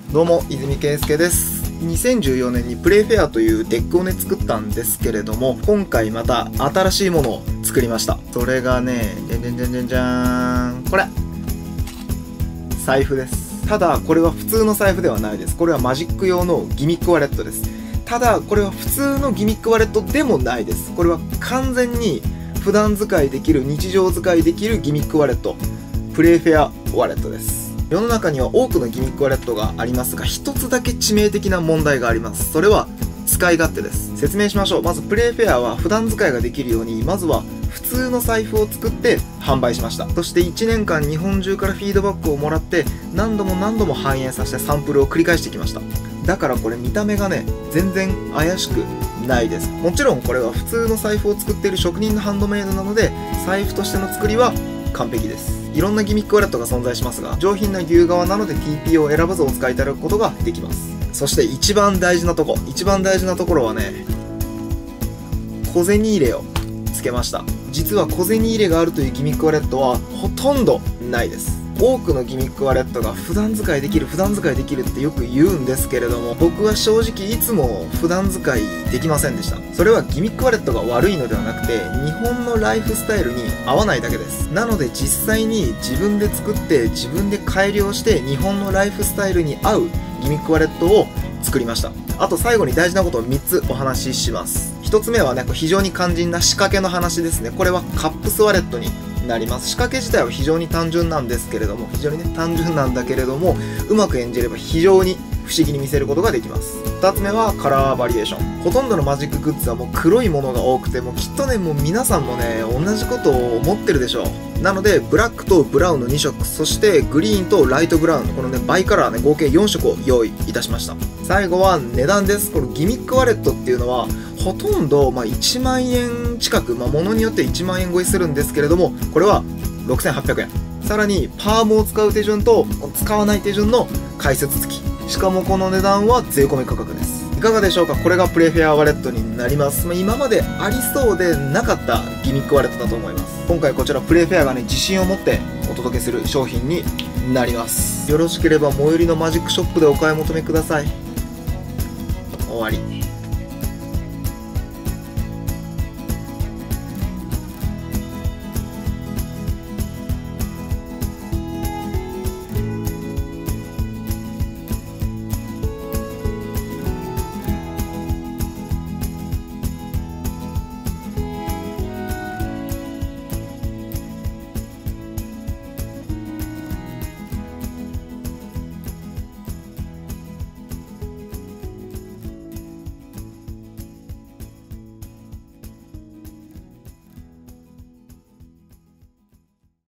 どうも泉圭介です。2014年にプレイフェアというデックをね作ったんですけれども、今回また新しいものを作りました。それがね、じゃんじゃんじゃんじゃんじゃーん、これ財布です。ただこれは普通の財布ではないです。これはマジック用のギミックワレットです。ただこれは普通のギミックワレットでもないです。これは完全に普段使いできる、日常使いできるギミックワレット、プレイフェアワレットです。世の中には多くのギミックワレットがありますが、一つだけ致命的な問題があります。それは使い勝手です。説明しましょう。まずプレイフェアは普段使いができるように、まずは普通の財布を作って販売しました。そして1年間日本中からフィードバックをもらって、何度も反映させてサンプルを繰り返してきました。だからこれ見た目がね、全然怪しくないです。もちろんこれは普通の財布を作っている職人のハンドメイドなので、財布としての作りは完璧です。いろんなギミックワレットが存在しますが、上品な牛革なので TP を選ばずお使いいただくことができます。そして一番大事なところはね、小銭入れをつけました。実は小銭入れがあるというギミックワレットはほとんどないです。多くのギミックワレットが普段使いできるってよく言うんですけれども、僕は正直いつも普段使いできませんでした。それはギミックワレットが悪いのではなくて、日本のライフスタイルに合わないだけです。なので実際に自分で作って自分で改良して日本のライフスタイルに合うギミックワレットを作りました。あと最後に大事なことを3つお話しします。1つ目はね、非常に肝心な仕掛けの話ですね。これはカップスワレットになります。仕掛け自体は非常に単純なんですけれども、うまく演じれば非常に不思議に見せることができます。2つ目はカラーバリエーション。ほとんどのマジックグッズはもう黒いものが多くて、もうきっとね、もう皆さんもね、同じことを思ってるでしょう。なのでブラックとブラウンの2色、そしてグリーンとライトブラウンのこのねバイカラーね、合計4色を用意いたしました。最後は値段です。このギミックワレットっていうのはほとんど1万円近く、物によって1万円超えするんですけれども、これは6800円。さらにパームを使う手順と使わない手順の解説付き。しかもこの値段は税込み価格です。いかがでしょうか。これがプレイフェアワレットになります。今までありそうでなかったギミックワレットだと思います。今回こちらプレイフェアがね、自信を持ってお届けする商品になります。よろしければ最寄りのマジックショップでお買い求めください。終わり。